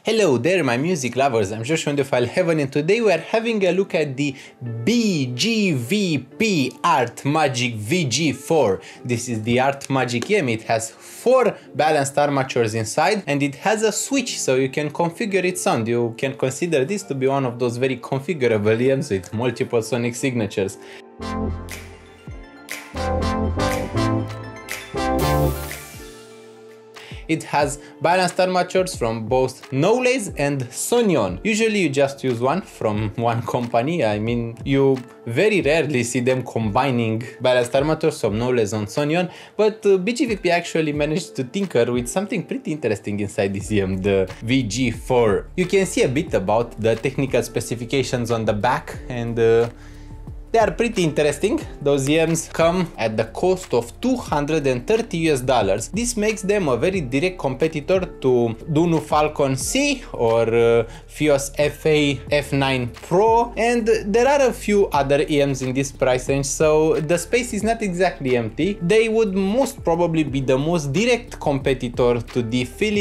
Hello there my music lovers, I'm Joshua Audiophile Heaven and today we are having a look at the BGVP Artmagic VG4. This is the Artmagic EM. It has 4 balanced armatures inside and it has a switch so you can configure its sound. You can consider this to be one of those very configurable EMs with multiple sonic signatures. It has balanced armatures from both Knowles and Sonyon. Usually you just use one from one company. I mean, you very rarely see them combining balanced armatures from Knowles and Sonyon, but BGVP actually managed to tinker with something pretty interesting inside this EM, the VG4. You can see a bit about the technical specifications on the back and they are pretty interesting. Those EMs come at the cost of $230 US. This makes them a very direct competitor to Dunu Falcon C or Fios FA F9 Pro, and there are a few other EMs in this price range, so the space is not exactly empty. They would most probably be the most direct competitor to the Philly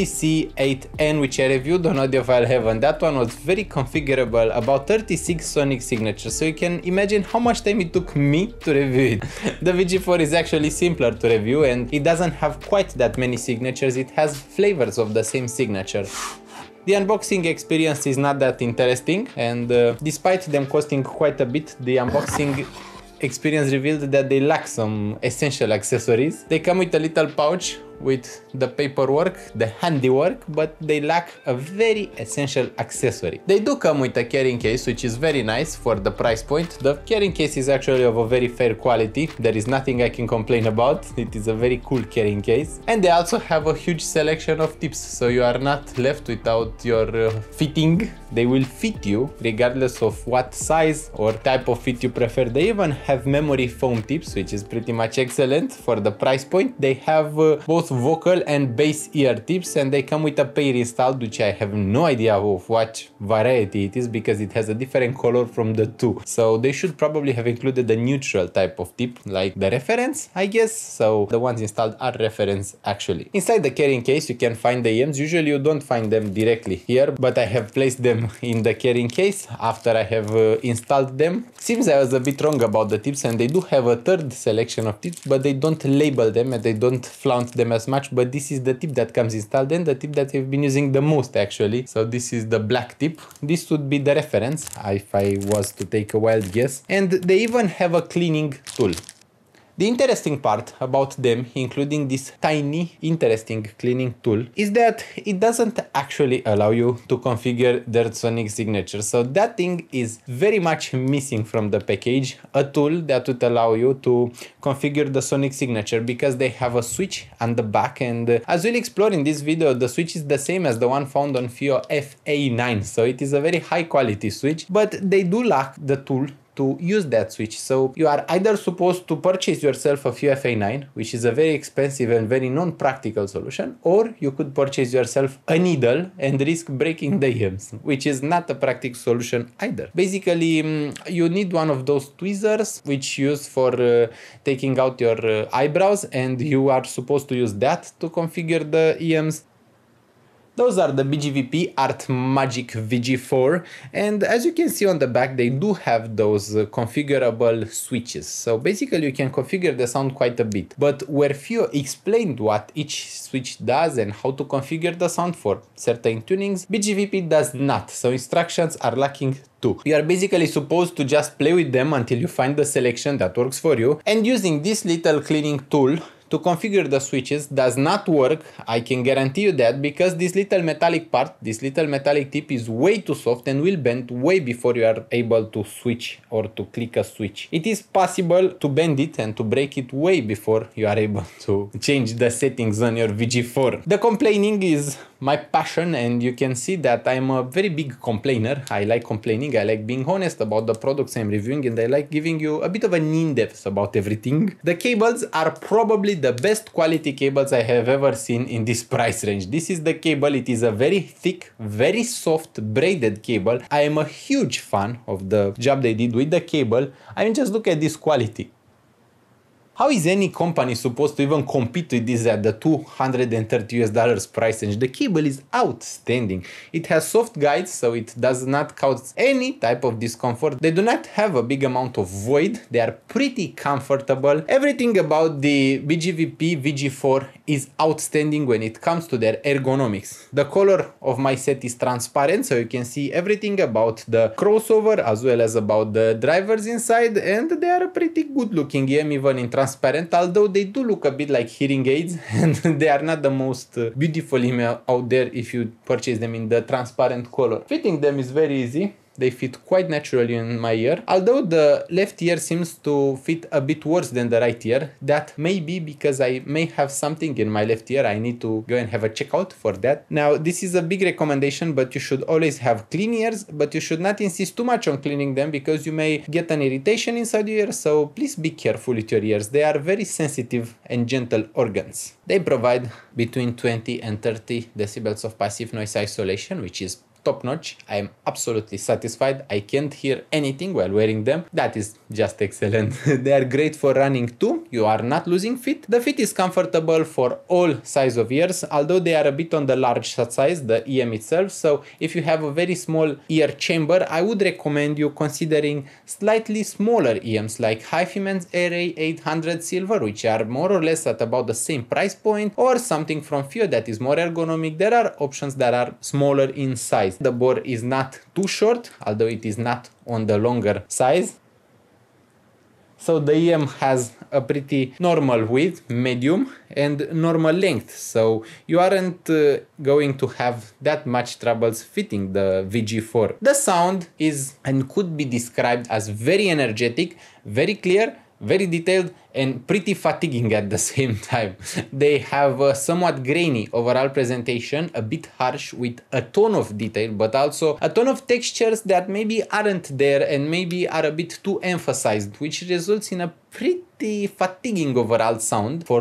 C8N, which I reviewed on Audiophile Heaven. That one was very configurable, about 36 sonic signatures, so you can imagine how much time it took me to review it. The VG4 is actually simpler to review and it doesn't have quite that many signatures. It has flavors of the same signature. The unboxing experience is not that interesting, and despite them costing quite a bit, the unboxing experience revealed that they lack some essential accessories. They come with a little pouch with the paperwork, the handiwork, but they lack a very essential accessory. They do come with a carrying case, which is very nice for the price point. The carrying case is actually of a very fair quality. There is nothing I can complain about. It is a very cool carrying case. And they also have a huge selection of tips, so you are not left without your fitting. They will fit you regardless of what size or type of fit you prefer. They even have memory foam tips, which is pretty much excellent for the price point. They have both vocal and bass ear tips, and they come with a pair installed, which I have no idea of what variety it is because it has a different color from the two. So they should probably have included a neutral type of tip like the reference, I guess. So the ones installed are reference actually. Inside the carrying case you can find the EMs. Usually you don't find them directly here, but I have placed them in the carrying case after I have installed them. Seems I was a bit wrong about the tips, and they do have a third selection of tips, but they don't label them and they don't flaunt them as much. But this is the tip that comes installed and the tip that I've been using the most actually. So this is the black tip. This would be the reference if I was to take a wild guess. And they even have a cleaning tool. The interesting part about them, including this tiny, interesting cleaning tool, is that it doesn't actually allow you to configure their sonic signature. So that thing is very much missing from the package, a tool that would allow you to configure the sonic signature, because they have a switch on the back, and as we'll explore in this video, the switch is the same as the one found on Fio FA9. So it is a very high quality switch, but they do lack the tool to use that switch. So you are either supposed to purchase yourself a Fio FA9, which is a very expensive and very non-practical solution, or you could purchase yourself a needle and risk breaking the EMs, which is not a practical solution either. Basically, you need one of those tweezers which you use for taking out your eyebrows, and you are supposed to use that to configure the EMs. Those are the BGVP Artmagic VG4, and as you can see on the back, they do have those configurable switches. So basically you can configure the sound quite a bit, but where Fio explained what each switch does and how to configure the sound for certain tunings, BGVP does not, so instructions are lacking too. You are basically supposed to just play with them until you find the selection that works for you, and using this little cleaning tool to configure the switches does not work. I can guarantee you that, because this little metallic part, this little metallic tip is way too soft and will bend way before you are able to switch or to click a switch. It is possible to bend it and to break it way before you are able to change the settings on your VG4. The complaining is my passion, and you can see that I'm a very big complainer. I like complaining, I like being honest about the products I'm reviewing, and I like giving you a bit of an in-depth about everything. The cables are probably the best quality cables I have ever seen in this price range. This is the cable. It is a very thick, very soft braided cable. I am a huge fan of the job they did with the cable. I mean, just look at this quality. How is any company supposed to even compete with this at the $230 price range? The cable is outstanding. It has soft guides, so it does not cause any type of discomfort. They do not have a big amount of void. They are pretty comfortable. Everything about the BGVP VG4 is outstanding when it comes to their ergonomics. The color of my set is transparent, so you can see everything about the crossover as well as about the drivers inside, and they are a pretty good looking EM even in transparent, although they do look a bit like hearing aids and they are not the most beautiful EM out there if you purchase them in the transparent color. Fitting them is very easy. They fit quite naturally in my ear, although the left ear seems to fit a bit worse than the right ear. That may be because I may have something in my left ear. I need to go and have a checkout for that. Now, this is a big recommendation, but you should always have clean ears, but you should not insist too much on cleaning them because you may get an irritation inside your ear, so please be careful with your ears. They are very sensitive and gentle organs. They provide between 20 and 30 decibels of passive noise isolation, which is top notch. I am absolutely satisfied. I can't hear anything while wearing them. That is just excellent. They are great for running too. You are not losing fit. The fit is comfortable for all size of ears, although they are a bit on the large size, the EM itself. So if you have a very small ear chamber, I would recommend you considering slightly smaller EMs like HiFiMan's Array 800 Silver, which are more or less at about the same price point, or something from FiiO that is more ergonomic. There are options that are smaller in size. The bore is not too short, although it is not on the longer size. So the EM has a pretty normal width, medium, and normal length. So you aren't going to have that much troubles fitting the VG4. The sound is and could be described as very energetic, very clear, very detailed, and pretty fatiguing at the same time. They have a somewhat grainy overall presentation, a bit harsh with a ton of detail, but also a ton of textures that maybe aren't there and maybe are a bit too emphasized, which results in a pretty fatiguing overall sound. For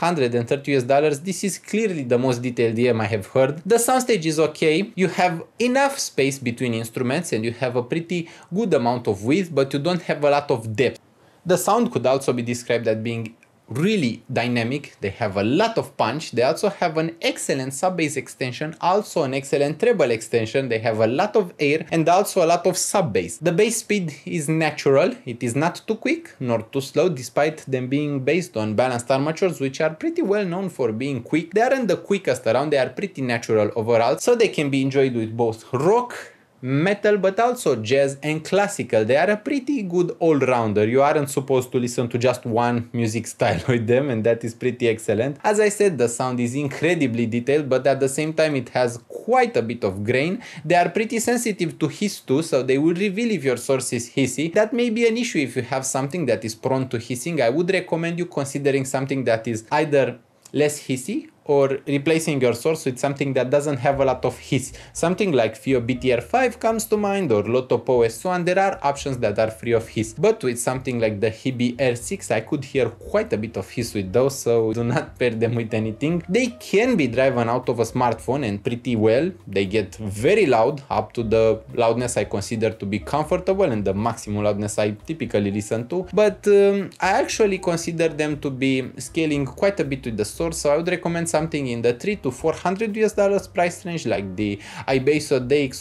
$230, this is clearly the most detailed EM I have heard. The soundstage is okay. You have enough space between instruments and you have a pretty good amount of width, but you don't have a lot of depth. The sound could also be described as being really dynamic. They have a lot of punch. They also have an excellent sub-bass extension, also an excellent treble extension. They have a lot of air and also a lot of sub-bass. The bass speed is natural. It is not too quick nor too slow, despite them being based on balanced armatures, which are pretty well known for being quick. They aren't the quickest around. They are pretty natural overall, so they can be enjoyed with both rock, metal, but also jazz and classical. They are a pretty good all-rounder. You aren't supposed to listen to just one music style with them, and that is pretty excellent. As I said, the sound is incredibly detailed, but at the same time it has quite a bit of grain. They are pretty sensitive to hiss too, so they will reveal if your source is hissy. That may be an issue if you have something that is prone to hissing. I would recommend you considering something that is either less hissy or replacing your source with something that doesn't have a lot of hiss. Something like FiiO BTR5 comes to mind, or Lotopo S1. There are options that are free of hiss, but with something like the Hibi R6 I could hear quite a bit of hiss with those, so do not pair them with anything. They can be driven out of a smartphone and pretty well. They get very loud, up to the loudness I consider to be comfortable and the maximum loudness I typically listen to, but I actually consider them to be scaling quite a bit with the source, so I would recommend something in the $300 to $400 price range, like the iBasso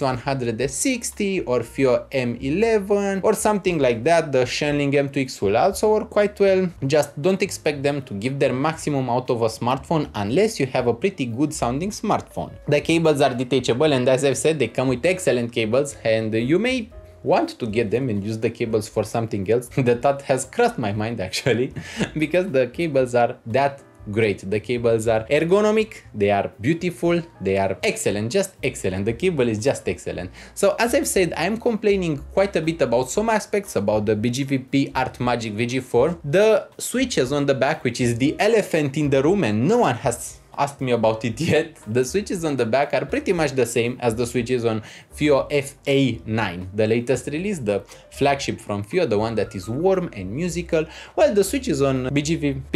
DX160 or FiiO M11 or something like that. The Shenling M2X will also work quite well. Just don't expect them to give their maximum out of a smartphone unless you have a pretty good sounding smartphone. The cables are detachable, and as I've said, they come with excellent cables, and you may want to get them and use the cables for something else. The thought has crossed my mind actually, because the cables are that great. The cables are ergonomic, they are beautiful, they are excellent, just excellent. The cable is just excellent. So as I've said, I'm complaining quite a bit about some aspects about the BGVP ArtMagic VG4. The switches on the back, which is the elephant in the room, and no one has asked me about it yet. The switches on the back are pretty much the same as the switches on FiiO FA9, the latest release, the flagship from FiiO, the one that is warm and musical, while the switches on BGVP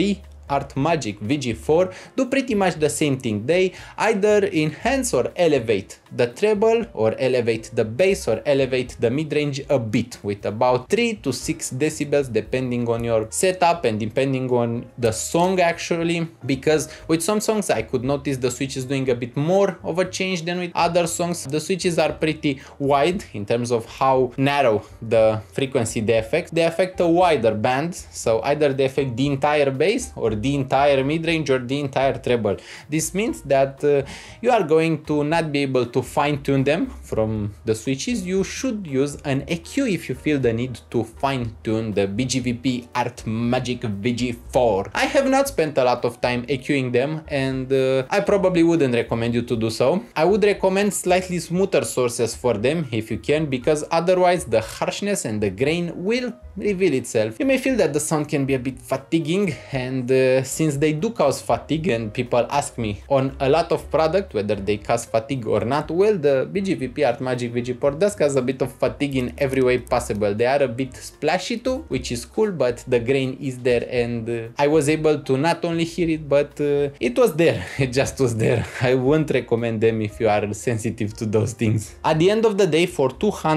Art Magic VG4 do pretty much the same thing. They either enhance or elevate the treble, or elevate the bass, or elevate the mid-range a bit with about 3 to 6 decibels depending on your setup and depending on the song actually, because with some songs I could notice the switch is doing a bit more of a change than with other songs. The switches are pretty wide in terms of how narrow the frequency they affect. They affect a wider band, so either they affect the entire bass or the entire mid-range or the entire treble. This means that you are going to not be able to fine-tune them from the switches. You should use an EQ if you feel the need to fine-tune the BGVP Art Magic VG4. I have not spent a lot of time EQing them, and I probably wouldn't recommend you to do so. I would recommend slightly smoother sources for them if you can, because otherwise the harshness and the grain will reveal itself. You may feel that the sound can be a bit fatiguing, and since they do cause fatigue and people ask me on a lot of product whether they cause fatigue or not, well, the BGVP Art Magic VG4 does cause a bit of fatigue in every way possible. They are a bit splashy too, which is cool, but the grain is there, and I was able to not only hear it, but it was there. It just was there. I wouldn't recommend them if you are sensitive to those things. At the end of the day, for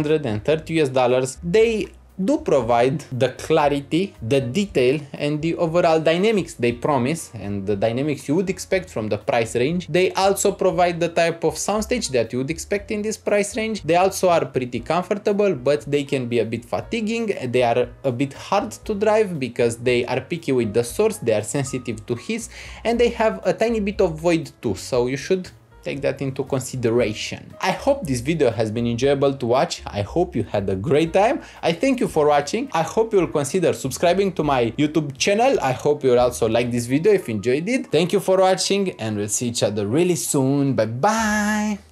$230 US, they do provide the clarity, the detail, and the overall dynamics they promise, and the dynamics you would expect from the price range. They also provide the type of soundstage that you would expect in this price range. They also are pretty comfortable, but they can be a bit fatiguing. They are a bit hard to drive because they are picky with the source, they are sensitive to hiss, and they have a tiny bit of void too, so you should take that into consideration. I hope this video has been enjoyable to watch. I hope you had a great time. I thank you for watching. I hope you will consider subscribing to my YouTube channel. I hope you will also like this video if you enjoyed it. Thank you for watching, and we'll see each other really soon. Bye bye.